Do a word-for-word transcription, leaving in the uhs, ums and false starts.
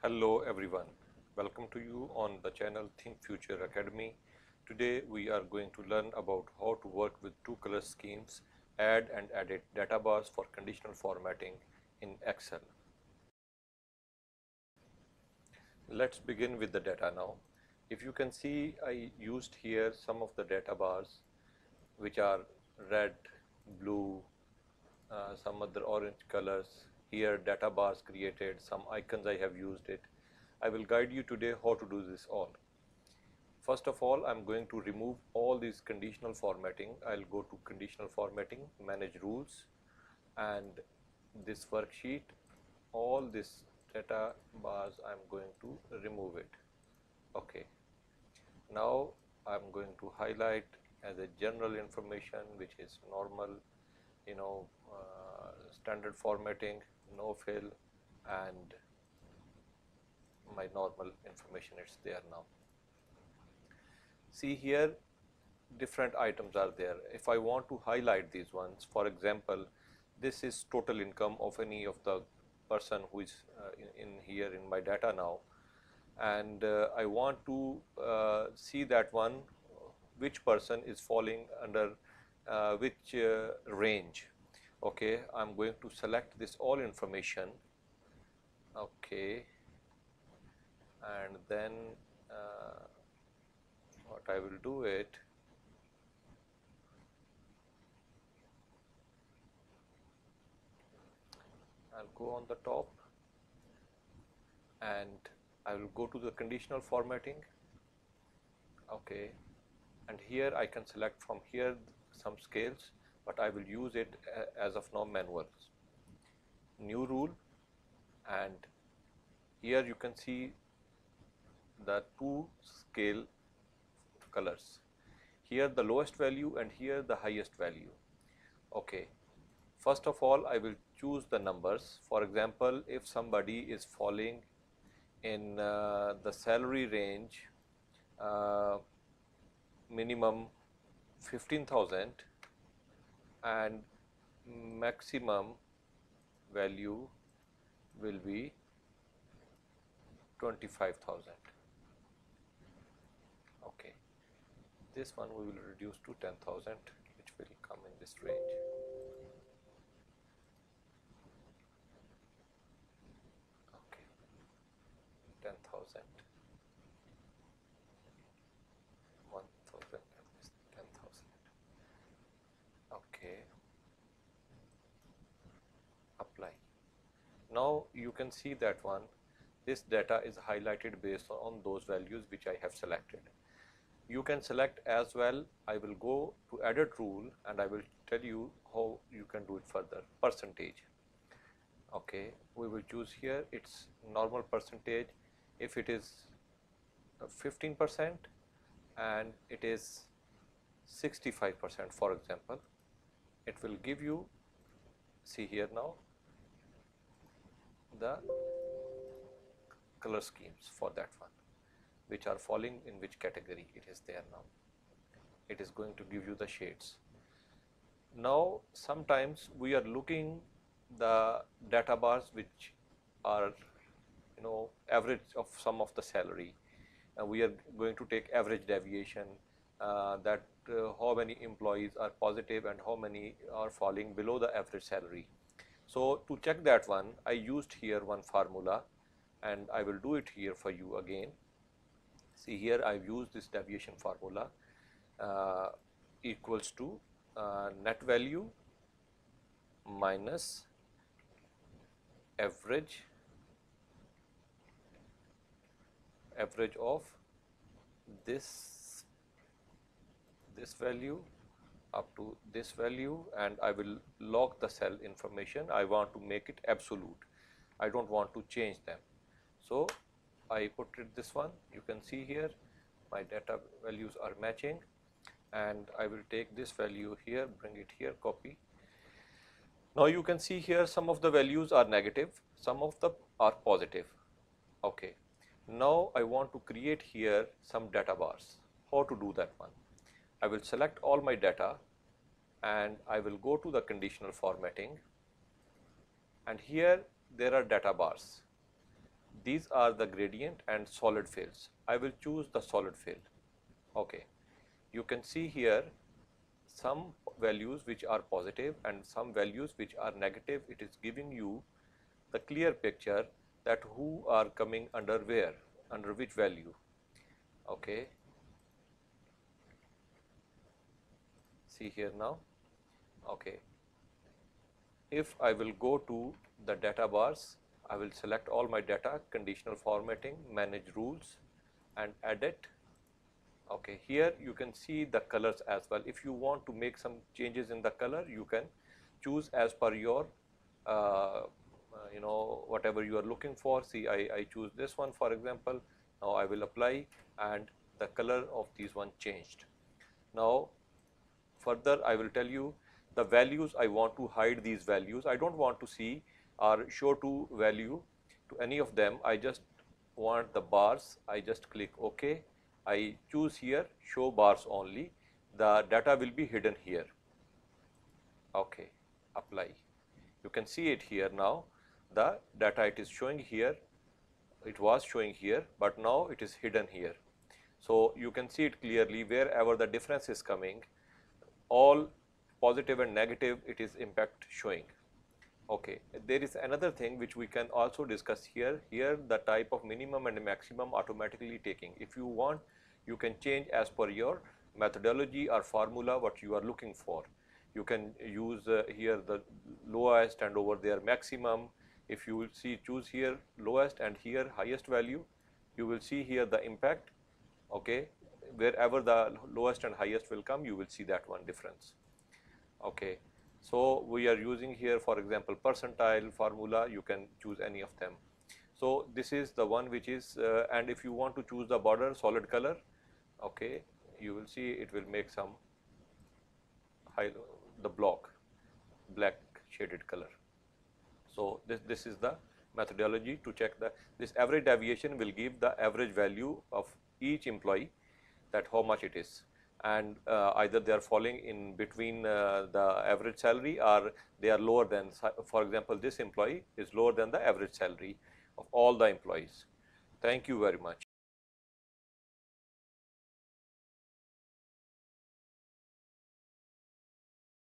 Hello everyone, welcome to you on the channel Think Future Academy. Today we are going to learn about how to work with two color schemes, add and edit data bars for conditional formatting in Excel. Let's begin with the data now. If you can see, I used here some of the data bars which are red, blue, uh, some other orange colors. Here data bars created, some icons I have used it. I will guide you today how to do this all. First of all, I'm going to remove all these conditional formatting. I'll go to conditional formatting, manage rules, and this worksheet, all this data bars, I'm going to remove it. Okay. Now I'm going to highlight as a general information, which is normal, you know, uh, standard formatting, no fill, and my normal information, it's there now. See here, different items are there. If I want to highlight these ones, for example, this is total income of any of the person who is uh, in, in here in my data now, and uh, I want to uh, see that one, which person is falling under uh, which uh, range. Okay, I'm going to select this all information. Okay, and then uh, what I will do it, I'll go on the top and I will go to the conditional formatting. Okay, and here I can select from here some scales, but I will use it as of now manual. New rule, and here you can see the two scale colors. Here the lowest value and here the highest value. Okay, first of all I will choose the numbers. For example, if somebody is falling in uh, the salary range uh, minimum fifteen thousand and maximum value will be twenty-five thousand. Okay, this one we will reduce to ten thousand, which will come in this range. Okay, ten thousand, one thousand, ten thousand. Okay, apply. Now you can see that one, this data is highlighted based on those values which I have selected. You can select as well. I will go to edit rule and I will tell you how you can do it further. Percentage. Okay, we will choose here its normal percentage. If it is fifteen percent and it is sixty-five percent, for example, it will give you, see here now, the color schemes for that one, which are falling in which category. It is there now. It is going to give you the shades. Now sometimes we are looking the data bars which are, you know, average of some of the salary, and we are going to take average deviation, uh, that uh, how many employees are positive and how many are falling below the average salary. So to check that one, I used here one formula, and I will do it here for you again. See here, I've used this deviation formula, uh, equals to uh, net value minus average average of this this value up to this value, and I will log the cell information. I want to make it absolute. I don't want to change them. So I put it this one. You can see here my data values are matching, and I will take this value here, bring it here, copy. Now you can see here some of the values are negative, some of them are positive. Okay, now I want to create here some data bars. How to do that one? I will select all my data and I will go to the conditional formatting, and here there are data bars. these are the gradient and solid fills. I will choose the solid fill. Okay, you can see here some values which are positive and some values which are negative. It is giving you the clear picture that who are coming under where, under which value. Okay, see here now. Okay, if I will go to the data bars, I will select all my data, conditional formatting, manage rules and edit. Okay, here you can see the colors as well. If you want to make some changes in the color, you can choose as per your uh, uh, you know, whatever you are looking for. See, I, I choose this one for example. Now I will apply and the color of these one changed. Now further I will tell you the values. I want to hide these values. I don't want to see or show to value to any of them. I just want the bars. I just click OK. I choose here show bars only. The data will be hidden here. Okay, apply. You can see it here now. The data it is showing here. It was showing here, but now it is hidden here. So you can see it clearly wherever the difference is coming. All positive and negative, it is impact showing. Okay, there is another thing which we can also discuss here. Here the type of minimum and maximum automatically taking. If you want, you can change as per your methodology or formula what you are looking for. You can use uh, here the lowest and over there maximum. If you will see, choose here lowest and here highest value, you will see here the impact. Okay, wherever the lowest and highest will come, you will see that one difference. Okay, so we are using here for example percentile formula. You can choose any of them. So this is the one which is uh, and if you want to choose the border solid color, okay, you will see it will make some high, the block black shaded color. So this this is the methodology to check the this average deviation will give the average value of each employee, that how much it is, and uh, either they are falling in between uh, the average salary or they are lower than, for example this employee is lower than the average salary of all the employees. Thank you very much.